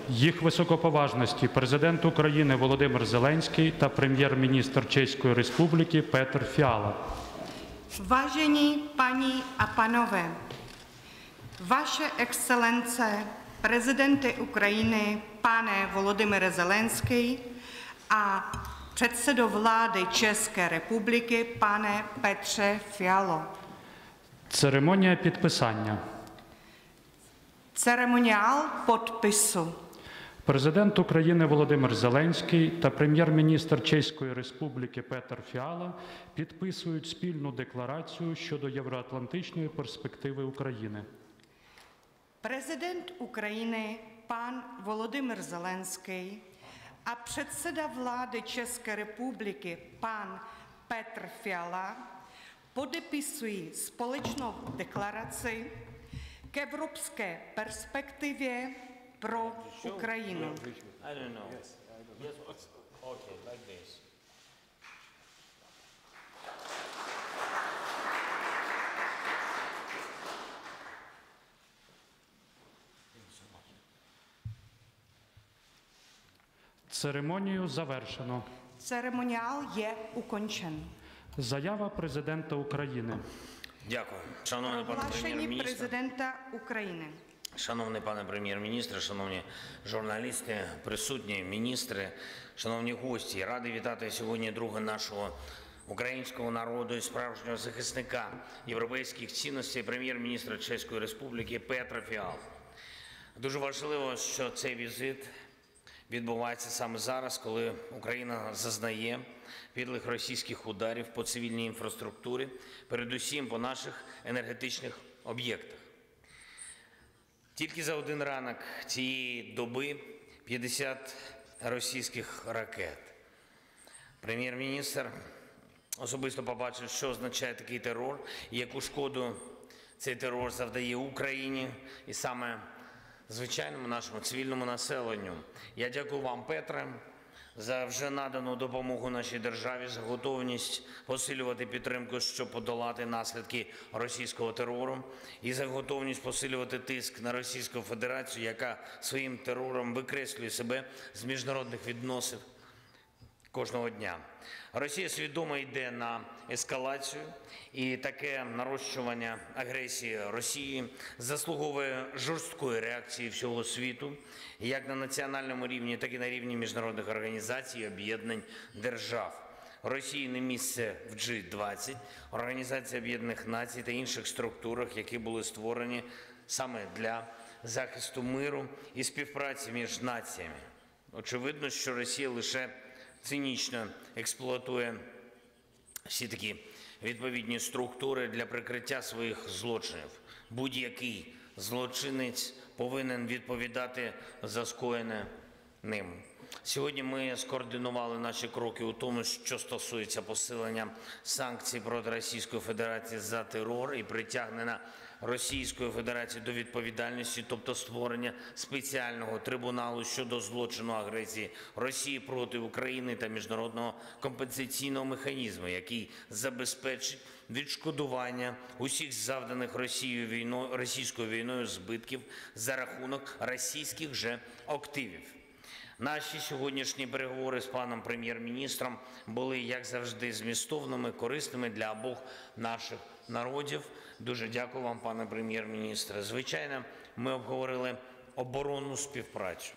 Їх високоповажності президент України Володимир Зеленський та прем'єр-міністр Чеської Республіки Петр Фіала. Vážení paní a panové, vaše excelence, prezidente Ukrajiny, pane Volodymyre Zelenský a předsedo vlády České republiky, pane Petře Fialo. Церемонія підписання. Ceremoniál podpisu. Президент України Володимир Зеленський та прем'єр-міністр Чеської Республіки Петр Фіала підписують спільну декларацію щодо євроатлантичної перспективи України. Prezident Ukrajiny, pan Volodymyr Zelenský a předseda vlády České republiky, pan Petr Fiala, podepisují společnou deklaraci k evropské perspektivě pro Ukrajinu. I don't know. Yes, okay, like this. Церемонію завершено. Ceremoniál je ukončen. Заява президента України. Дякую. Шановний пане Prohlášení прем'єр-міністр, prezidenta Ukrajiny. шановний пане прем'єр-міністр, шановні журналісти, присутні міністри, шановні гості, радий вітати сьогодні друга нашого українського народу і справжнього захисника європейських цінностей, прем'єр-міністра Чеської Республіки Петра Фіала. Дуже важливо, що цей візит відбувається саме зараз, коли Україна зазнає підлих російських ударів по цивільній інфраструктурі, передусім по наших енергетичних об'єктах. Тільки за один ранок цієї доби 50 російських ракет. Прем'єр-міністр особисто побачив, що означає такий терор і яку шкоду цей терор завдає Україні і саме звичайному нашому цивільному населенню. Я дякую вам, Петре, за вже надану допомогу нашій державі, за готовність посилювати підтримку, щоб подолати наслідки російського терору, і за готовність посилювати тиск на Російську Федерацію, яка своїм терором викреслює себе з міжнародних відносин кожного дня. Росія свідомо йде на ескалацію, і таке нарощування агресії Росії заслуговує жорсткої реакції всього світу, як на національному рівні, так і на рівні міжнародних організацій і об'єднань держав. Росії не місце в G20, Організації Об'єднаних Націй та інших структурах, які були створені саме для захисту миру і співпраці між націями. Очевидно, що Росія лише цинічно експлуатує всі такі відповідні структури для прикриття своїх злочинів. Будь-який злочинець повинен відповідати за скоєне ним. Сьогодні ми скоординували наші кроки у тому, що стосується посилення санкцій проти Російської Федерації за терор і притягнення Російської Федерації до відповідальності, тобто створення спеціального трибуналу щодо злочину агресії Росії проти України та міжнародного компенсаційного механізму, який забезпечить відшкодування усіх завданих російською війною збитків за рахунок російських же активів. Наші сьогоднішні переговори з паном прем'єр-міністром були, як завжди, змістовними, корисними для обох наших народів. Дуже дякую вам, пане прем'єр-міністре. Звичайно, ми обговорили оборонну співпрацю.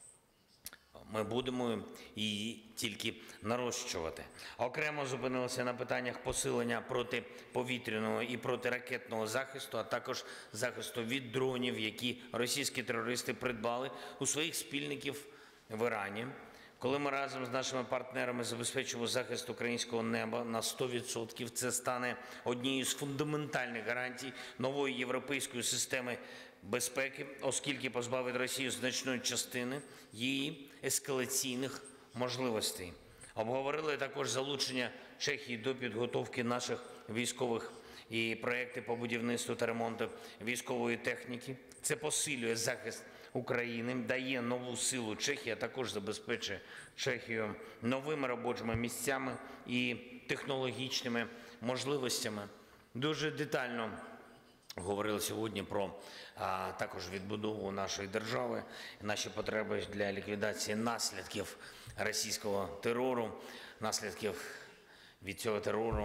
Ми будемо її тільки нарощувати. Окремо зупинилися на питаннях посилення протиповітряного і протиракетного захисту, а також захисту від дронів, які російські терористи придбали у своїх спільників в Ірані. Коли ми разом з нашими партнерами забезпечимо захист українського неба на 100%, це стане однією з фундаментальних гарантій нової європейської системи безпеки, оскільки позбавить Росію значної частини її ескалаційних можливостей. Обговорили також залучення Чехії до підготовки наших військових і проекти по будівництву та ремонту військової техніки. Це посилює захист України, дає нову силу Чехії, а також забезпечує Чехію новими робочими місцями і технологічними можливостями. Дуже детально говорили сьогодні про також відбудову нашої держави, наші потреби для ліквідації наслідків російського терору, наслідків від цього терору,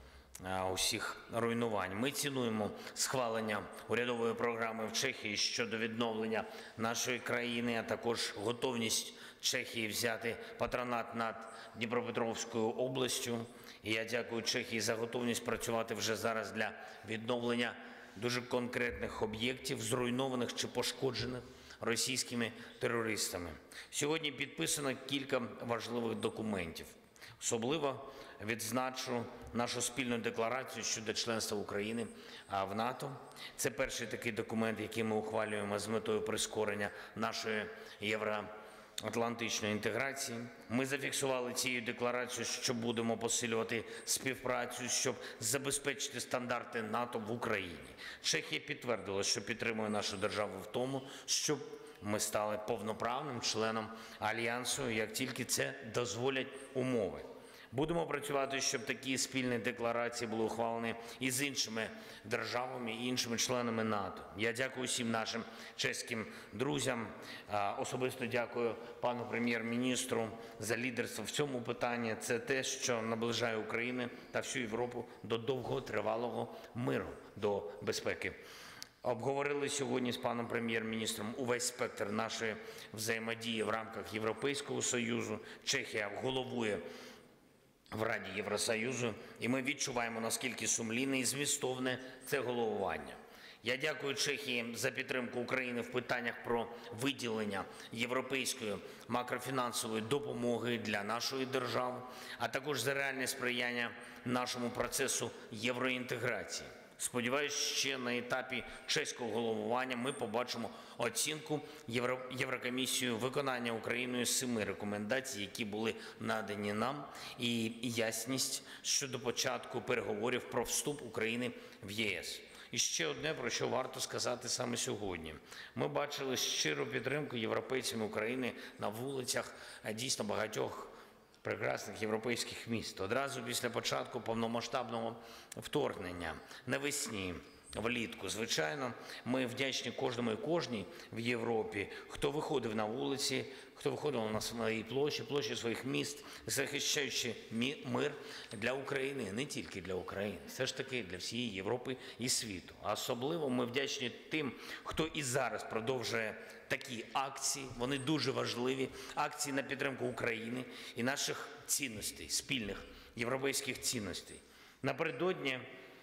усіх руйнувань. Ми цінуємо схвалення урядової програми в Чехії щодо відновлення нашої країни, а також готовність Чехії взяти патронат над Дніпропетровською областю. І я дякую Чехії за готовність працювати вже зараз для відновлення дуже конкретних об'єктів, зруйнованих чи пошкоджених російськими терористами. Сьогодні підписано кілька важливих документів. Особливо відзначу нашу спільну декларацію щодо членства України в НАТО. Це перший такий документ, який ми ухвалюємо з метою прискорення нашої євроатлантичної інтеграції. Ми зафіксували цією декларацією, що будемо посилювати співпрацю, щоб забезпечити стандарти НАТО в Україні. Чехія підтвердила, що підтримує нашу державу в тому, щоб ми стали повноправним членом Альянсу, як тільки це дозволять умови. Будемо працювати, щоб такі спільні декларації були ухвалені і з іншими державами, і іншими членами НАТО. Я дякую всім нашим чеським друзям. Особисто дякую пану прем'єр-міністру за лідерство в цьому питанні. Це те, що наближає Україну та всю Європу до довготривалого миру, до безпеки. Обговорили сьогодні з паном прем'єр-міністром увесь спектр нашої взаємодії в рамках Європейського Союзу. Чехія головує в Раді Євросоюзу, і ми відчуваємо, наскільки сумлінне і змістовне це головування. Я дякую Чехії за підтримку України в питаннях про виділення європейської макрофінансової допомоги для нашої держави, а також за реальне сприяння нашому процесу євроінтеграції. Сподіваюсь, ще на етапі чеського головування ми побачимо оцінку Єврокомісією виконання Україною 7 рекомендацій, які були надані нам, і ясність щодо початку переговорів про вступ України в ЄС. І ще одне, про що варто сказати саме сьогодні. Ми бачили щиру підтримку європейцями України на вулицях дійсно багатьох прекрасних європейських міст. Одразу після початку повномасштабного вторгнення, навесні, влітку. Звичайно, ми вдячні кожному і кожній в Європі, хто виходив на вулиці, хто виходив на свої площі своїх міст, захищаючи мир для України, не тільки для України, все ж таки для всієї Європи і світу. А особливо ми вдячні тим, хто і зараз продовжує такі акції, вони дуже важливі, акції на підтримку України і наших цінностей, спільних європейських цінностей. Напередодні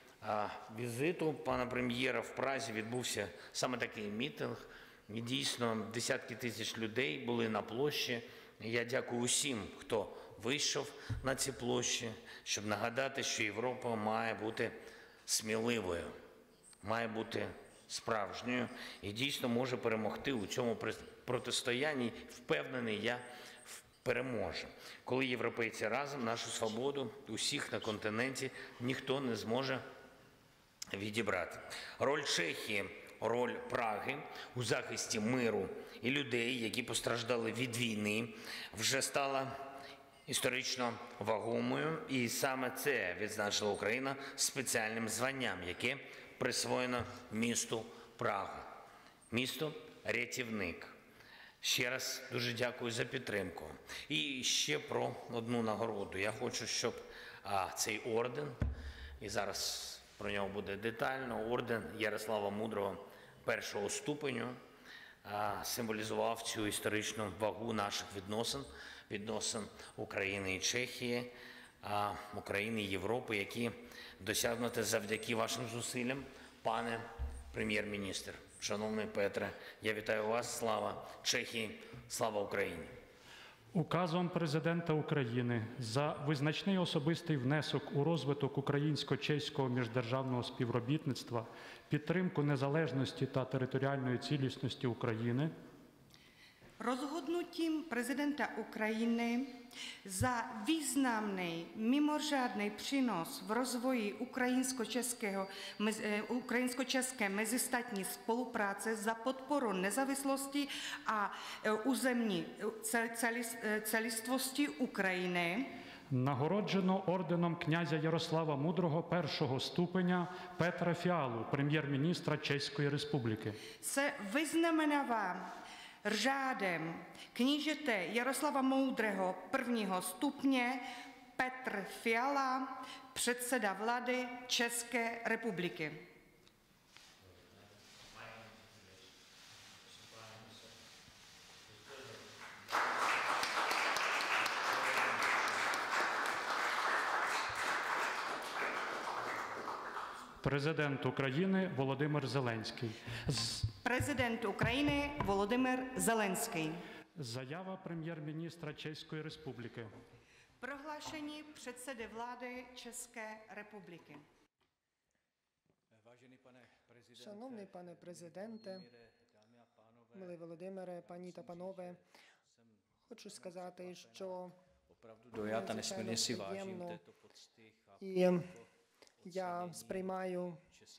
візиту пана прем'єра в Празі відбувся саме такий мітинг. І дійсно, десятки тисяч людей були на площі. Я дякую усім, хто вийшов на ці площі, щоб нагадати, що Європа має бути сміливою, має бути справжньою і дійсно може перемогти у цьому протистоянні. Впевнений, я переможе. Коли європейці разом, нашу свободу усіх на континенті ніхто не зможе відібрати. Роль Чехії, роль Праги у захисті миру і людей, які постраждали від війни, вже стала історично вагомою. І саме це відзначила Україна спеціальним званням, яке присвоєно місту Прага. Місто-рятівник. Ще раз дуже дякую за підтримку. І ще про одну нагороду. Я хочу, щоб цей орден, і зараз про нього буде детально, орден Ярослава Мудрого першого ступеню, символізував цю історичну вагу наших відносин України і Чехії, України і Європи, які досягнуті завдяки вашим зусиллям, пане прем'єр-міністр. Шановний Петре, я вітаю вас. Слава Чехії, слава Україні. Указом Президента України за визначний особистий внесок у розвиток українсько-чеського міждержавного співробітництва, підтримку незалежності та територіальної цілісності України, Rozhodnutím prezidenta Ukrajiny za významný mimořádný přínos v rozvoji ukrajinsko-české mezistátní spolupráce za podporu nezávislosti a územní celistvosti Ukrajiny Нагороджено орденом князя Ярослава Мудрого першого ступеня Петра Фіалу, прем'єр-міністра Чеської Республіки. Se vyznamenává řádem knížete Jaroslava Moudrého prvního stupně Petr Fiala, předseda vlády České republiky. Президент України Володимир Зеленський. Prezident Ukrajiny Volodymyr Zelenský. Заява прем'єр-міністра Чеської Республіки. Prohlášení předsedy vlády České republiky. Шановний пане президенте, милий Володимире, пані та панове, хочу сказати, що dojat a nesmírně si vážím приємно této pocty. і я сприймаю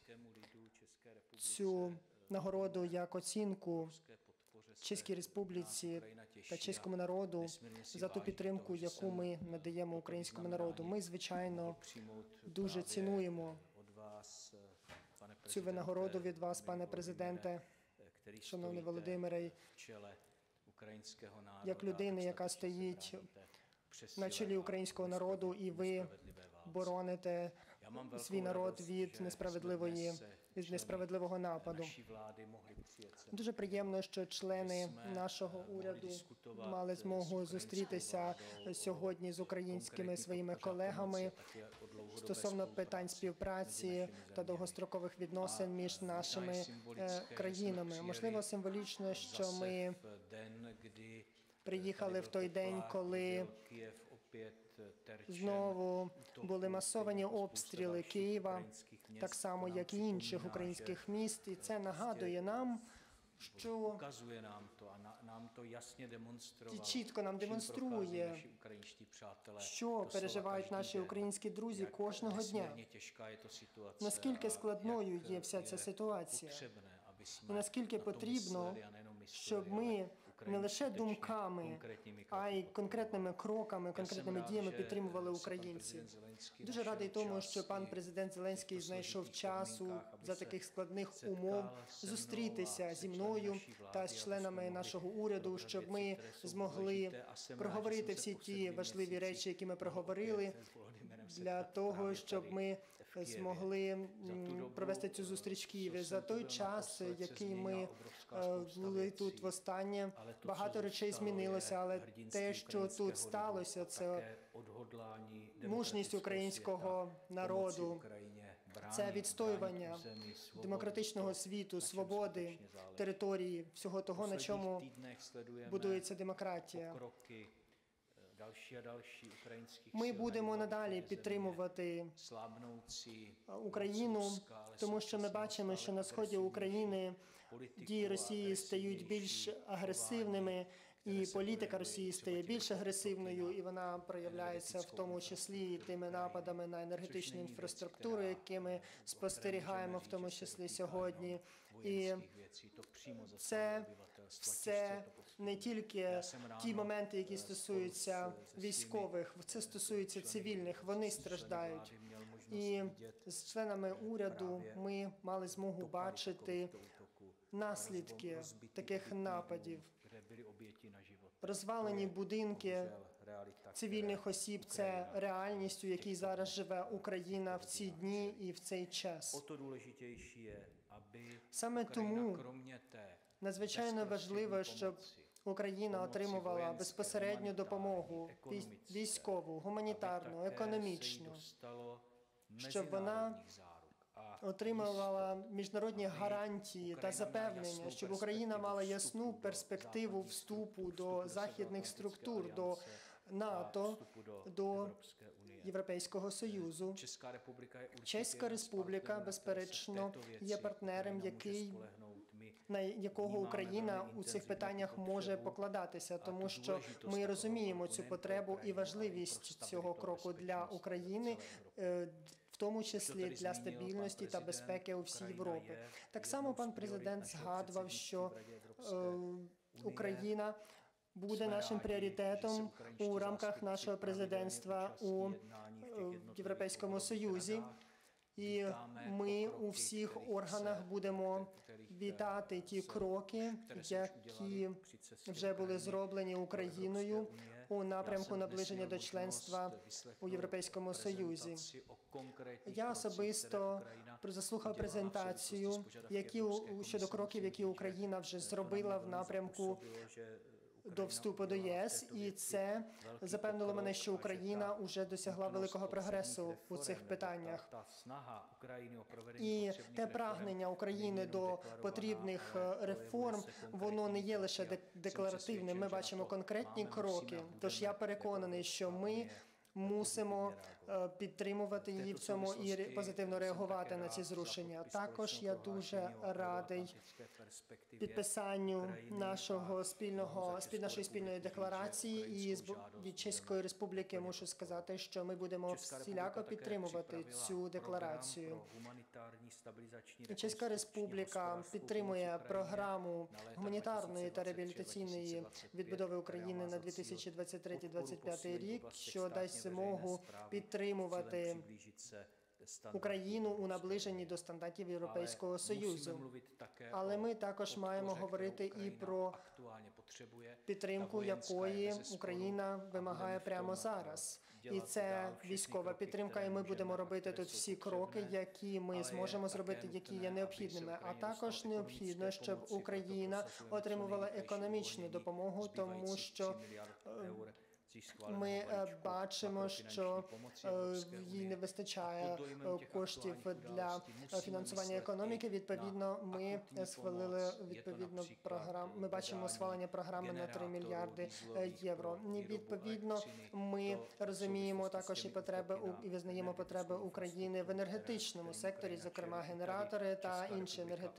цю нагороду як оцінку Чеській Республіці та чеському народу за ту підтримку, яку ми надаємо українському народу. Ми, звичайно, дуже цінуємо цю винагороду від вас, пане президенте, шановний Володимире, як людини, яка стоїть на чолі українського народу, і ви бороните свій народ від несправедливого нападу. Дуже приємно, що члени нашого уряду мали змогу зустрітися сьогодні з українськими своїми колегами стосовно питань співпраці та довгострокових відносин між нашими країнами. Можливо, символічно, що ми приїхали в той день, коли знову були масовані обстріли Києва, так само, як і інших українських міст. І це нагадує нам, що чітко нам демонструє, що переживають наші українські друзі кожного дня. Наскільки складною є вся ця ситуація. І наскільки потрібно, щоб ми не лише думками, а й конкретними кроками, конкретними діями підтримували українців. Дуже радий тому, що пан президент Зеленський знайшов часу за таких складних умов зустрітися зі мною та з членами нашого уряду, щоб ми змогли проговорити всі ті важливі речі, які ми проговорили, для того, щоб ми змогли провести цю зустріч в Києві. За той час, який ми були тут востаннє, багато речей змінилося, але те, що тут сталося, це мужність українського народу, це відстоювання демократичного світу, свободи, території, всього того, на чому будується демократія. Ми будемо надалі підтримувати Україну, тому що ми бачимо, що на сході України дії Росії стають більш агресивними, і політика Росії стає більш агресивною, і вона проявляється в тому числі тими нападами на енергетичну інфраструктуру, які ми спостерігаємо в тому числі сьогодні. І це все не тільки ті моменти, які стосуються військових, це стосується цивільних, вони страждають. І з членами уряду ми мали змогу бачити наслідки таких нападів. Розвалені будинки цивільних осіб – це реальність, у якій зараз живе Україна в ці дні і в цей час. Саме тому надзвичайно важливо, щоб Україна отримувала безпосередню допомогу військову, гуманітарну, економічну, щоб вона отримувала міжнародні гарантії та запевнення, щоб Україна мала ясну перспективу вступу до західних структур, до НАТО, до Європейського Союзу. Чеська Республіка, безперечно, є партнером, на якого Україна у цих питаннях може покладатися, тому що ми розуміємо цю потребу і важливість цього кроку для України, в тому числі для стабільності та безпеки у всій Європі. Так само пан президент згадував, що Україна буде нашим пріоритетом у рамках нашого президентства у Європейському Союзі. І ми у всіх органах будемо вітати ті кроки, які вже були зроблені Україною у напрямку наближення до членства у Європейському Союзі. Я особисто заслухав презентацію щодо кроків, які Україна вже зробила в напрямку до вступу до ЄС, і це запевнило мене, що Україна вже досягла великого прогресу у цих питаннях. І те прагнення України до потрібних реформ, воно не є лише декларативним. Ми бачимо конкретні кроки. Тож я переконаний, що ми мусимо підтримувати її в цьому і позитивно реагувати на ці зрушення. Також я дуже радий підписанню нашої спільної декларації, і від Чеської Республіки мушу сказати, що ми будемо всіляко підтримувати цю декларацію. Чеська Республіка підтримує програму гуманітарної та реабілітаційної відбудови України на 2023-2025 рік, що дасть змогу підтримувати Україну у наближенні до стандартів Європейського Союзу. Але ми також маємо говорити і про підтримку, якої Україна вимагає прямо зараз. І це військова підтримка, і ми будемо робити тут всі кроки, які ми зможемо зробити, які є необхідними. А також необхідно, щоб Україна отримувала економічну допомогу, тому що ми бачимо, що їй не вистачає коштів для фінансування економіки. Відповідно, ми схвалили відповідну програму. Ми бачимо схвалення програми на 3 мільярди євро. Відповідно, ми розуміємо також і потреби і визнаємо потреби України в енергетичному секторі, зокрема генератори та інші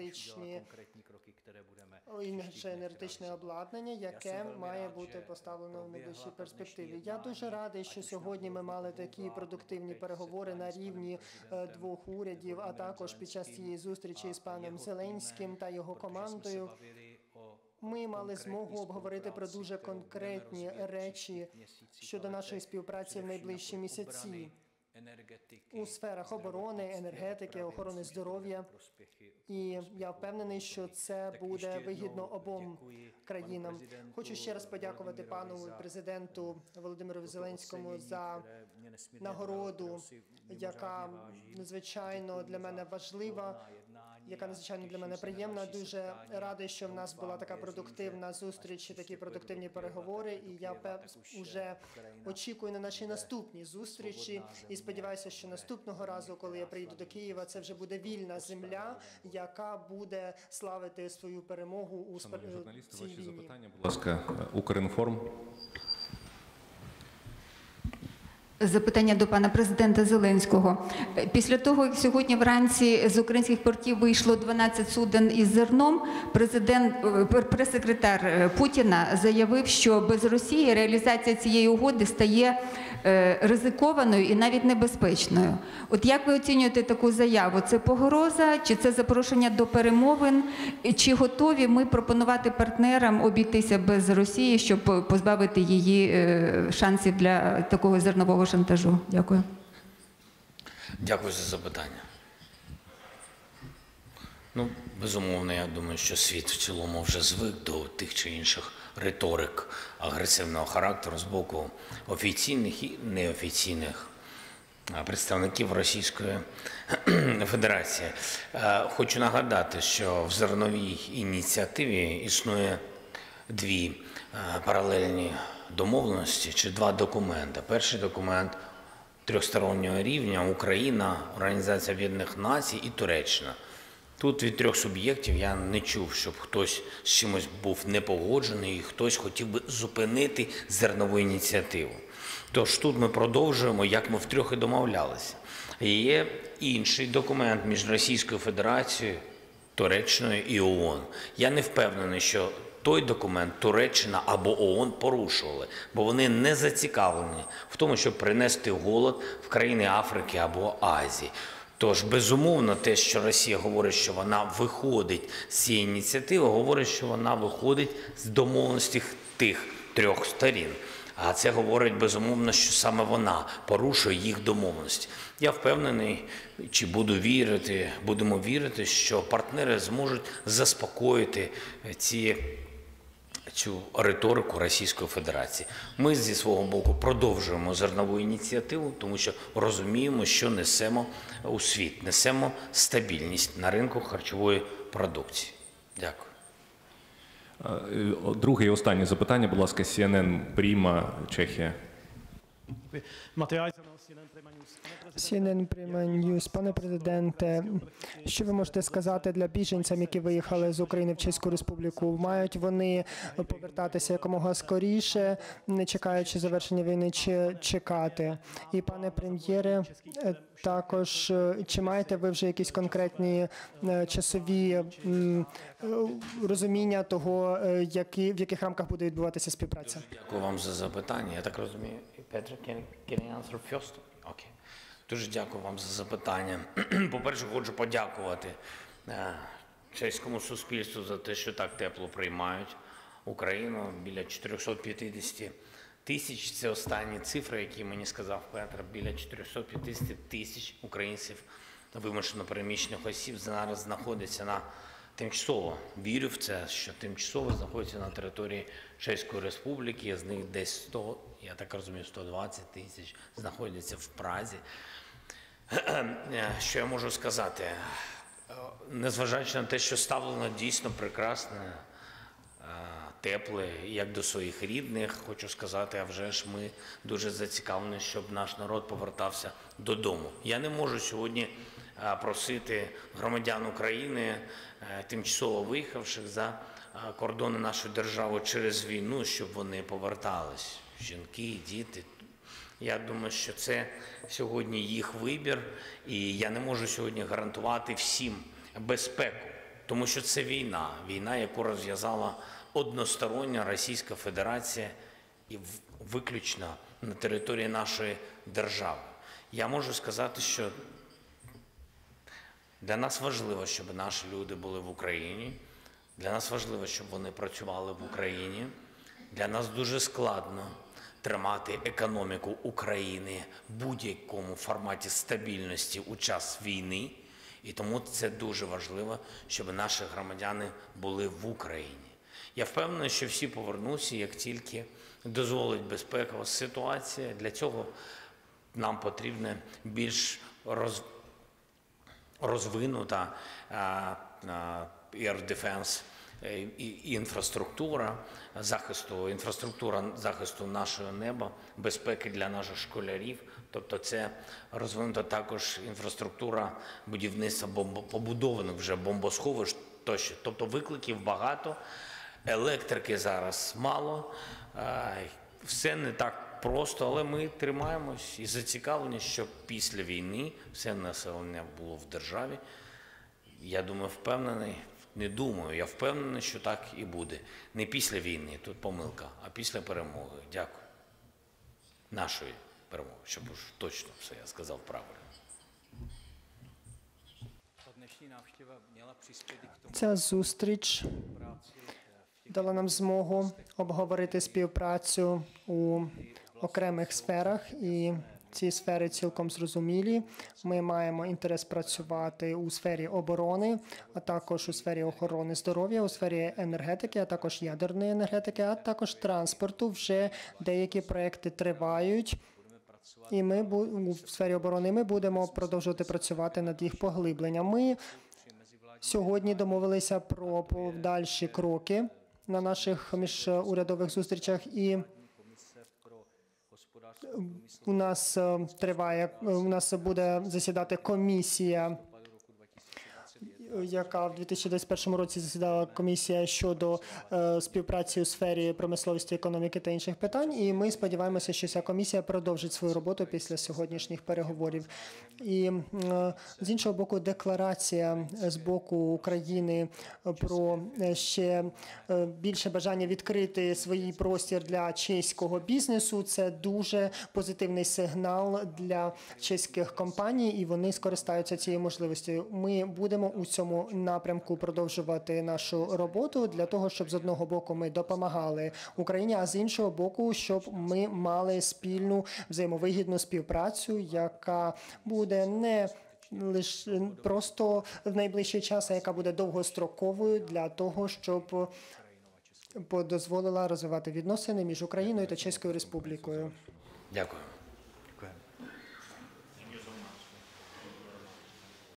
енергетичне обладнання, яке має бути поставлено в найближчій перспективі. Я дуже радий, що сьогодні ми мали такі продуктивні переговори на рівні двох урядів, а також під час цієї зустрічі з паном Зеленським та його командою. Ми мали змогу обговорити про дуже конкретні речі щодо нашої співпраці в найближчі місяці у сферах оборони, енергетики, охорони здоров'я. І я впевнений, що це буде вигідно обом країнам. Хочу ще раз подякувати пану президенту Володимиру Зеленському за нагороду, яка надзвичайно для мене важлива, яка надзвичайно для мене приємна. Дуже радий, що в нас була така продуктивна зустріч, такі продуктивні переговори. І я вже очікую на наші наступні зустрічі. І сподіваюся, що наступного разу, коли я приїду до Києва, це вже буде вільна земля, яка буде славити свою перемогу у цій війні. Запитання, будь ласка, Укрінформ. Запитання до пана президента Зеленського. Після того, як сьогодні вранці з українських портів вийшло 12 суден із зерном, прес-секретар Путіна заявив, що без Росії реалізація цієї угоди стає ризикованою і навіть небезпечною. От як ви оцінюєте таку заяву? Це погроза, чи це запрошення до перемовин? Чи готові ми пропонувати партнерам обійтися без Росії, щоб позбавити її шансів для такого зернового шантажу? Дякую. Дякую за запитання. Безумовно, я думаю, що світ в цілому вже звик до тих чи інших риторик агресивного характеру з боку офіційних і неофіційних представників Російської Федерації. Хочу нагадати, що в зерновій ініціативі існує дві паралельні домовленості чи два документи. Перший документ трьохстороннього рівня – Україна, Організація Об'єднаних Націй і Туреччина. Тут від трьох суб'єктів я не чув, щоб хтось з чимось був непогоджений і хтось хотів би зупинити зернову ініціативу. Тож тут ми продовжуємо, як ми втрьох і домовлялися. Є інший документ між Російською Федерацією, Туреччиною і ООН. Я не впевнений, що той документ Туреччина або ООН порушували, бо вони не зацікавлені в тому, щоб принести голод в країни Африки або Азії. Тож, безумовно, те, що Росія говорить, що вона виходить з цієї ініціативи, говорить, що вона виходить з домовленостей тих трьох сторін. А це говорить безумовно, що саме вона порушує їх домовленості. Я впевнений, чи будемо вірити, що партнери зможуть заспокоїти цю риторику Російської Федерації. Ми зі свого боку продовжуємо зернову ініціативу, тому що розуміємо, що несемо у світ, несемо стабільність на ринку харчової продукції. Дякую. Друге і останнє запитання, будь ласка, CNN Prima, Чехія. CNN Prima News. Пане президенте, що ви можете сказати для біженцям, які виїхали з України в Чеську Республіку? Мають вони повертатися якомога скоріше, не чекаючи завершення війни, чи чекати? І, пане прем'єре, також, чи маєте ви вже якісь конкретні часові розуміння того, в яких рамках буде відбуватися співпраця? Дякую вам за запитання. Я так розумію, Петро, can I answer first? Окей. Дуже дякую вам за запитання. По-перше, хочу подякувати чеському суспільству за те, що так тепло приймають Україну. Біля 450 тисяч, це останні цифри, які мені сказав Петр, біля 450 тисяч українців, вимушено переміщених осіб, зараз знаходяться на тимчасово, вірю в це, що тимчасово знаходяться на території Чеської Республіки, з них десь 100, я так розумію, 120 тисяч знаходяться в Празі. Що я можу сказати? Незважаючи на те, що ставлено дійсно прекрасне, тепле, як до своїх рідних, хочу сказати, а вже ж ми дуже зацікавлені, щоб наш народ повертався додому. Я не можу сьогодні просити громадян України, тимчасово виїхавших за кордони нашої держави через війну, щоб вони повертались. Жінки, діти. Я думаю, що це сьогодні їх вибір, і я не можу сьогодні гарантувати всім безпеку, тому що це війна, яку розв'язала одностороння Російська Федерація і виключно на території нашої держави. Я можу сказати, що для нас важливо, щоб наші люди були в Україні, для нас важливо, щоб вони працювали в Україні, для нас дуже складно тримати економіку України в будь-якому форматі стабільності у час війни, і тому це дуже важливо, щоб наші громадяни були в Україні. Я впевнений, що всі повернуться, як тільки дозволить безпекова ситуація. Для цього нам потрібна більш розвинута air defense інфраструктура захисту нашого неба, безпеки для наших школярів. Тобто це розвинута також інфраструктура будівництва побудованих вже бомбосховищ тощо. Тобто викликів багато, електрики зараз мало, все не так просто, але ми тримаємось і зацікавлені, щоб після війни все населення було в державі. Я думаю, я впевнений, що так і буде. Не після війни, тут помилка, а після перемоги. Дякую. Нашої перемоги, щоб уж точно все я сказав правильно. Ця зустріч дала нам змогу обговорити співпрацю у окремих сферах, і ці сфери цілком зрозумілі. Ми маємо інтерес працювати у сфері оборони, а також у сфері охорони здоров'я, у сфері енергетики, а також ядерної енергетики, а також транспорту. Вже деякі проекти тривають. І ми в сфері оборони ми будемо продовжувати працювати над їх поглибленням. Ми сьогодні домовилися про подальші кроки на наших міжурядових зустрічах, і у нас буде засідати комісія, яка в 2021 році засідала комісія щодо співпраці у сфері промисловості, економіки та інших питань. І ми сподіваємося, що ця комісія продовжить свою роботу після сьогоднішніх переговорів. І з іншого боку, декларація з боку України про ще більше бажання відкрити свій простір для чеського бізнесу – це дуже позитивний сигнал для чеських компаній, і вони скористаються цією можливістю. Ми будемо у цьому цьому напрямку продовжувати нашу роботу для того, щоб з одного боку ми допомагали Україні, а з іншого боку, щоб ми мали спільну взаємовигідну співпрацю, яка буде не лише просто в найближчий час, а яка буде довгостроковою для того, щоб дозволила розвивати відносини між Україною та Чеською Республікою. Дякую. Děkujeme.